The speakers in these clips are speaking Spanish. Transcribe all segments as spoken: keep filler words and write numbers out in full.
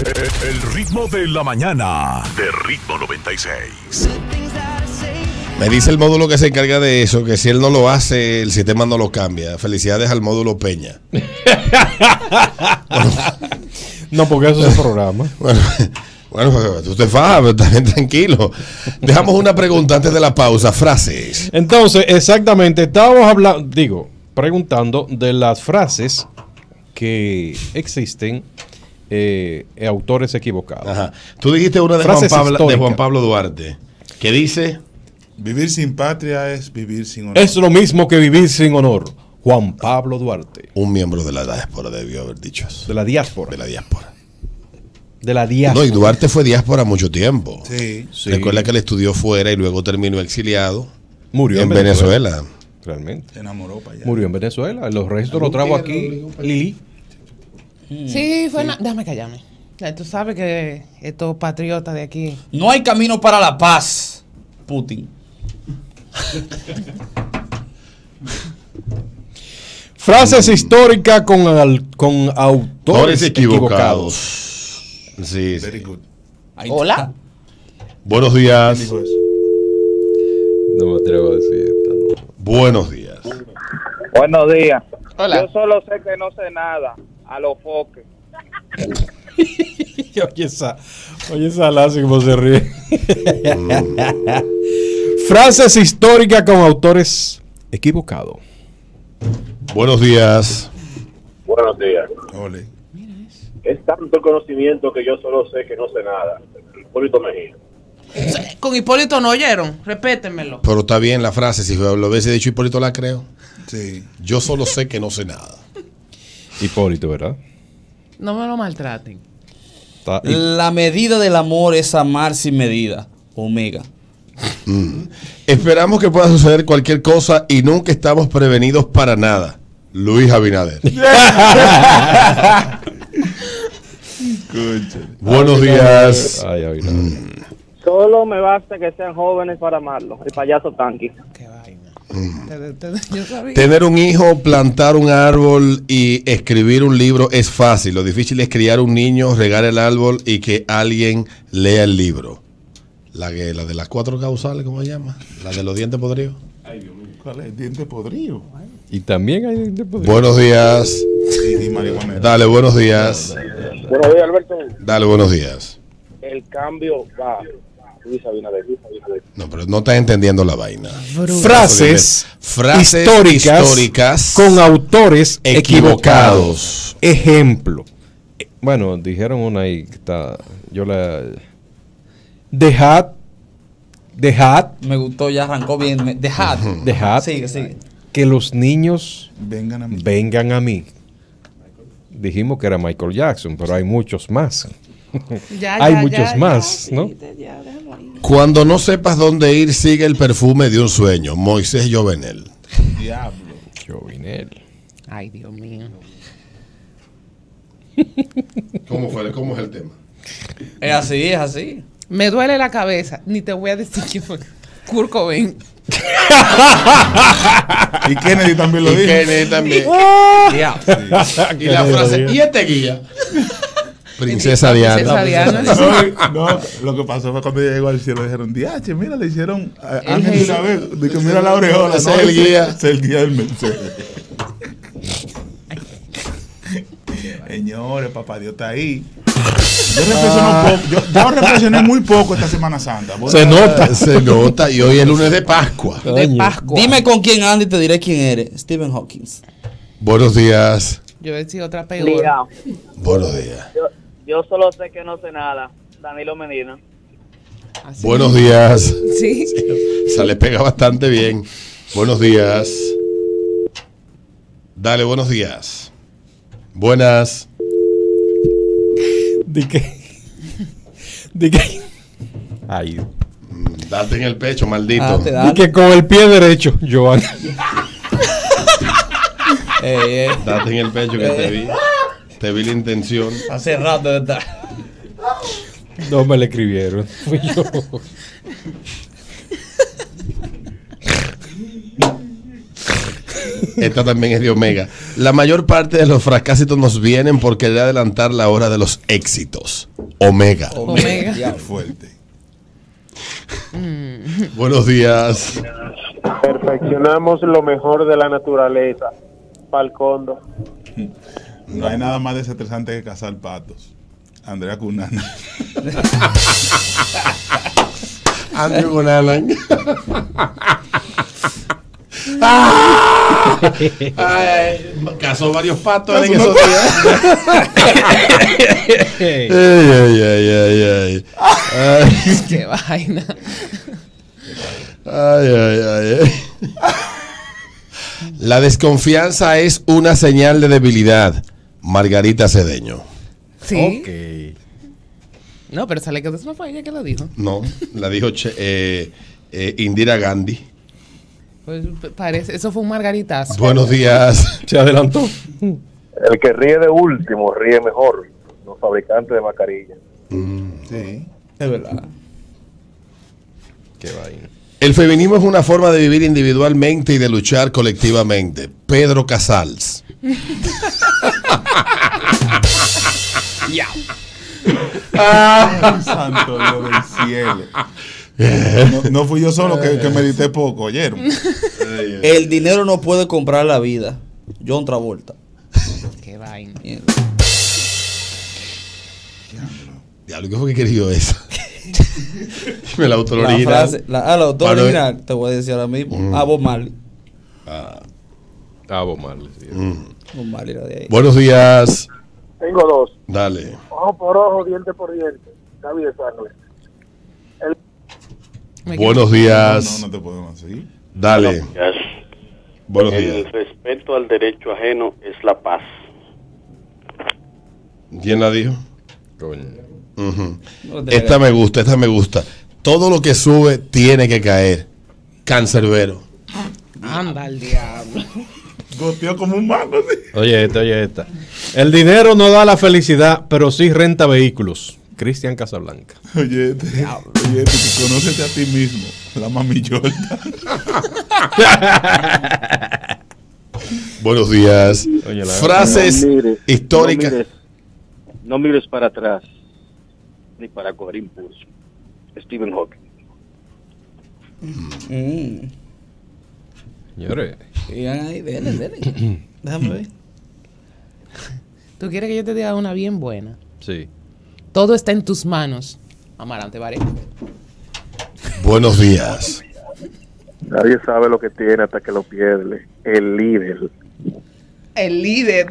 El ritmo de la mañana de Ritmo noventa y seis. Me dice el módulo que se encarga de eso, que si él no lo hace, el sistema no lo cambia. Felicidades al módulo Peña. Bueno, no, porque eso es el programa. Bueno, bueno, tú te fajas, pero también tranquilo. Dejamos una pregunta antes de la pausa. Frases. Entonces, exactamente, estábamos hablando, digo, preguntando de las frases que existen eh, autores equivocados. Ajá. Tú dijiste una de Juan, Pablo, de Juan Pablo Duarte, que dice... Vivir sin patria es vivir sin honor. Es lo mismo que vivir sin honor. Juan Pablo Duarte. Un miembro de la diáspora debió haber dicho eso. De la diáspora. De la diáspora. De la diáspora. No, y Duarte fue diáspora mucho tiempo. Sí, sí. Recuerda que él estudió fuera y luego terminó exiliado. Murió en, en Venezuela. Venezuela. Realmente. Se enamoró para allá. Murió en Venezuela. Los restos los trago aquí. Lili. Sí, fue. Sí. Na- Déjame callarme. Tú sabes que estos patriotas de aquí. No hay camino para la paz, Putin. Frases históricas con, al, con autores equivocados. equivocados. Sí, Very sí. good. Hola. Buenos días. No me atrevo a decir esto. No. Buenos días. Buenos días. Hola. Yo solo sé que no sé nada. A los foques. Oye esa, oye esa lazo como se ríe. Frases históricas con autores equivocados. Buenos días. Buenos días. Ole. Es tanto el conocimiento que yo solo sé que no sé nada. Hipólito Mejía. Con Hipólito no oyeron. Repétemelo. Pero está bien la frase. Si lo hubiese dicho Hipólito, la creo. Sí. Yo solo sé que no sé nada. Hipólito, ¿verdad? No me lo maltraten. Está- La medida del amor es amar sin medida. Omega. Mm. Esperamos que pueda suceder cualquier cosa y nunca estamos prevenidos para nada. Luis Abinader. Buenos días. Ay, ay, no. Mm. Solo me basta que sean jóvenes para amarlo. El payaso Tanqui. Qué vaina. Te- te- yo sabía. Tener un hijo, plantar un árbol y escribir un libro es fácil. Lo difícil es criar un niño, regar el árbol y que alguien lea el libro. La, que, la de las cuatro causales, ¿cómo se llama? La de los dientes podridos. ¿Cuál es? El diente podrido. Y también hay gente podrida. Buenos días. Y, y marihuana. Dale, buenos días. Buenos días, Alberto. Dale, buenos días. El cambio va. Luis Abinader. Luis Abinader. No, pero no estás entendiendo la vaina. Frases, Frases históricas, históricas con autores equivocados. equivocados. Ejemplo. Eh, Bueno, dijeron una ahí que está. Yo la. Dejad. Dejad. Me gustó, ya arrancó bien. Me- Dejad. Dejad Sigue, sigue. que los niños Vengan a mí. vengan a mí. Dijimos que era Michael Jackson, pero hay muchos más. Ya, Hay ya, muchos ya, más, ya, ¿no? sí, ya, déjalo ahí. Cuando no sepas dónde ir, sigue el perfume de un sueño. Moisés Jovenel. Diablo. Jovinel. Ay, Dios mío. ¿Cómo fue? ¿Cómo es el tema? Es así, es así. Me duele la cabeza. Ni te voy a decir quién fue. Kurt Cobain. Y Kennedy también lo Y dijo. Kennedy también. Ya. Y la frase, ¿y este guía? Princesa Princesa Diana. Diana. No, no, lo que pasó fue cuando llegó al cielo dijeron, diache, mira, le hicieron a El Ángel jefe. Isabel, de que mira la orejola, Ese no, es el ese- guía. ese es el guía del Mercedes. Señores, papá Dios está ahí. Yo reflexioné un poco, yo, yo reflexioné muy poco esta Semana Santa. Voy Se a- nota. Se nota. Y hoy es lunes de Pascua. De Coño. Pascua. Dime con quién anda y te diré quién eres. Stephen Hawking. Buenos días. Yo voy a decir otra peor. Mira, Buenos días. yo, yo solo sé que no sé nada. Danilo Medina. Así. Buenos días. Sí. Se le pega bastante bien. Buenos días. Dale, buenos días. Buenas. Di que. Di que. Ay. Mm, Date en el pecho, maldito. Ah, te Di da. que con el pie derecho, Joan. Ey, ey. Date en el pecho que te vi. Te vi la intención. Hace rato de estar. No me le escribieron. Fui yo. Esta también es de Omega. La mayor parte de los fracasos nos vienen por querer adelantar la hora de los éxitos. Omega. Omega. Ya. Fuerte. Buenos días. Perfeccionamos lo mejor de la naturaleza. Falcondo. No hay nada más desestresante que cazar patos. Andrea Cunana. Andrew Cunanan. Ay, cazó varios patos en esos días. ay, ay, ay, ay, ay. Ay, Qué vaina. ay, ay, ay, ay. La desconfianza es una señal de debilidad. Margarita Cedeño. Sí. Ok. No, pero sale que eso no fue ella que lo dijo. No, la dijo che- eh, eh, Indira Gandhi. Pues parece, eso fue un margaritazo. Buenos días. Se adelantó. El que ríe de último ríe mejor. Los fabricantes de mascarillas. Sí. Es verdad. Qué vaina. El feminismo es una forma de vivir individualmente y de luchar colectivamente. Pedro Casals. Santo Dios del cielo. No, no fui yo solo que, que medité poco, ¿oyeron? El dinero no puede comprar la vida. John Travolta. Qué vaina. Mierda. Diablo, ¿qué fue que querido eso? Me la La autooriginal. frase, la, ah, la autor Para- original, te voy a decir ahora mismo. Mm. Ah, Bob Marley. Ah, Bob Marley, sí. Bob Marley era de ahí. Buenos días. Tengo dos. Dale. Ojo por ojo, diente por diente. David Sangre. Me Buenos No, días. no, no te podemos seguir. Dale. Buenos El días. respeto al derecho ajeno es la paz. ¿Quién la dijo? Coño. Ujú. No te Esta me gusta, esta me gusta. Todo lo que sube tiene que caer. Cancerbero. Anda al diablo. Goteó como un mango. ¿Sí? Oye esta, oye esta. El dinero no da la felicidad, pero sí renta vehículos. Cristian Casablanca. Oye, te, oye, te, conócete a ti mismo. La mami Jordan. Buenos días. Oye, la- Frases No mires, históricas. No mires, no mires para atrás, ni para coger impulso. Stephen Hawking. Mm. Señores. Sigan ahí, dele, dele. Déjame ver. ¿Tú quieres que yo te diga una bien buena? Sí. Todo está en tus manos. Amarante, ¿vale? Buenos días. Nadie sabe lo que tiene hasta que lo pierde. El líder. El líder.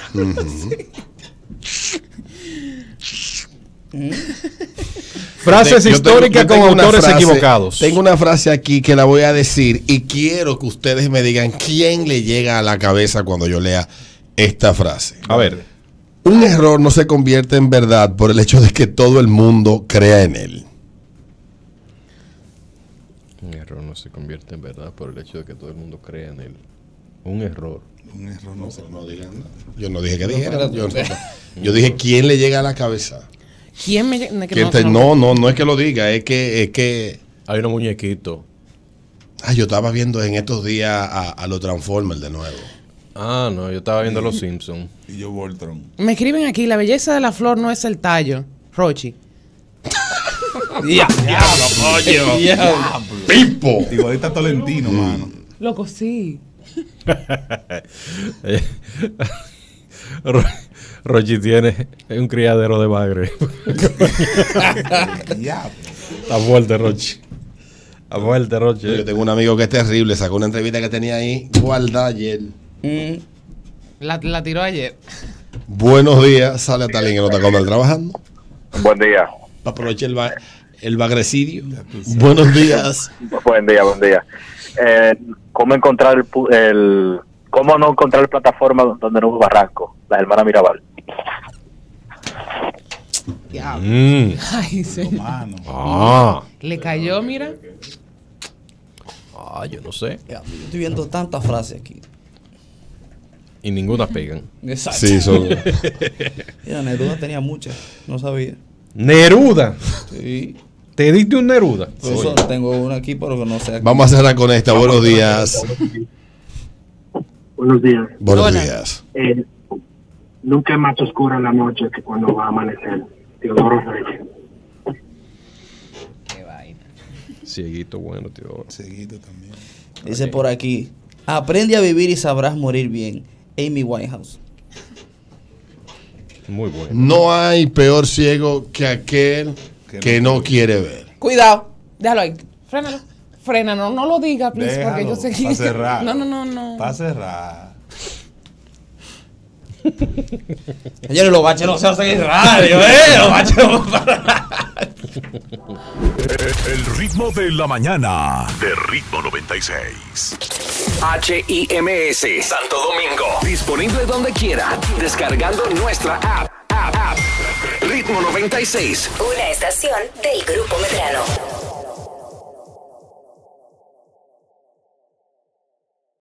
Frases Yo tengo- históricas yo con tengo una autores frase- equivocados. Tengo una frase aquí que la voy a decir y quiero que ustedes me digan quién le llega a la cabeza cuando yo lea esta frase. A ver. Un error no se convierte en verdad por el hecho de que todo el mundo crea en él. Un error no se convierte en verdad por el hecho de que todo el mundo crea en él. Un error. Un error no sé. No digan nada. Yo no dije que dijera. Yo, yo dije quién le llega a la cabeza. ¿Quién me lle- que ¿Quién no- te- no- no, no, no es que lo diga, es que, es que. Hay unos muñequitos. Ah, yo estaba viendo en estos días a, a los Transformers de nuevo. Ah, no, yo estaba viendo Los Simpsons. Y yo Voltron. Me escriben aquí, la belleza de la flor no es el tallo. Rochi. Ya, diablo, coño. Diablo. ¡Pipo! Igualita Tolentino, mano. Loco, sí. Ro- Rochi tiene un criadero de bagre. Diablo. Está fuerte, Rochi. Está fuerte, Rochi. Yo tengo un amigo que es terrible, sacó una entrevista que tenía ahí, guarda ayer. Mm. La, la tiró ayer. Buenos días, sale hasta alguien que no está con él trabajando. Buen día. Aproveche el, ba- el bagrecidio. Buenos días. Buen día, buen día. Eh, ¿Cómo encontrar el, pu- el cómo no encontrar plataforma donde no hubo barranco? La hermana Mirabal. Diablo. Mm. Ay, señor. Mano. Ah. Le cayó, mira. Ah, yo no sé. Diablo, yo estoy viendo tantas frases aquí. Y ninguna pegan. Exacto. Sí, son. Mira, Neruda tenía muchas. No sabía. Neruda. Sí. ¿Te diste un Neruda? Por eso tengo una aquí, pero que no sé. Aquí. Vamos a cerrar con esta. Buenos días. Buenos días. Buenos Hola. días. Eh, nunca es más oscura la noche que cuando va a amanecer. Teodoro Reyes. Qué vaina. Cieguito, bueno, tío. Seguido también. Dice por aquí, aprende a vivir y sabrás morir bien. Amy Winehouse. Muy bueno. No hay peor ciego que aquel Que que no no quiere ver. Cuidado. Déjalo ahí. Frénalo. Frénalo. No lo diga, please, porque yo sé que. Para cerrar. No, no, no, no. Para cerrar. Señores, los baches no se hacen en radio, ¿eh? Los baches no El ritmo de la mañana de Ritmo noventa y seis. H I M S Santo Domingo. Disponible donde quiera. Descargando nuestra app. app, app. Ritmo noventa y seis. Una estación del Grupo Medrano.